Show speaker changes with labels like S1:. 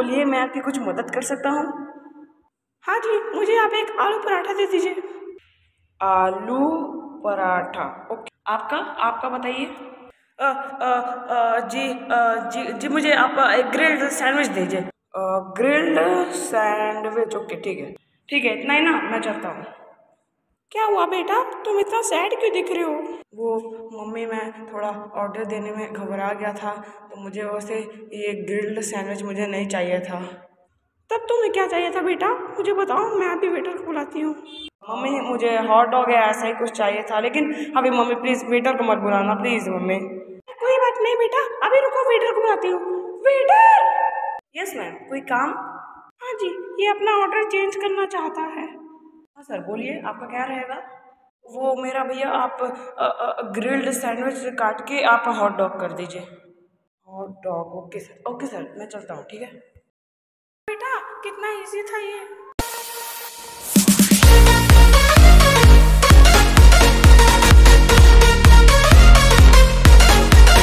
S1: बोलिए, मैं आपकी कुछ मदद कर सकता हूँ? हाँ जी, मुझे आप एक आलू पराठा दे दीजिए। आलू पराठा, ओके। आपका आपका बताइए। जी मुझे आप एक ग्रिल्ड सैंडविच दीजिए। ग्रिल्ड सैंडविच, ओके ठीक है, इतना ही ना, मैं चलता हूँ। क्या हुआ बेटा, तुम इतना सैड क्यों दिख रहे हो? वो मम्मी, मैं थोड़ा ऑर्डर देने में घबरा गया था, तो मुझे वैसे ये ग्रिल्ड सैंडविच मुझे नहीं चाहिए था। तब तुम्हें क्या चाहिए था बेटा, मुझे बताओ, मैं अभी वेटर को बुलाती हूँ। मम्मी, मुझे हॉट डॉग या ऐसा ही कुछ चाहिए था, लेकिन अभी मम्मी प्लीज़ वेटर को मत बुलाना, प्लीज़ मम्मी। कोई बात नहीं बेटा, अभी रुको, वेटर को बुलाती हूँ। वेटर! यस मैम, कोई काम? हाँ जी, ये अपना ऑर्डर चेंज करना चाहता है। हाँ सर, बोलिए, आपका क्या रहेगा? वो मेरा भैया, आप ग्रिल्ड सैंडविच काट के आप हॉट डॉग कर दीजिए। हॉट डॉग, ओके सर, मैं चलता हूँ, ठीक है। बेटा, कितना इजी था ये।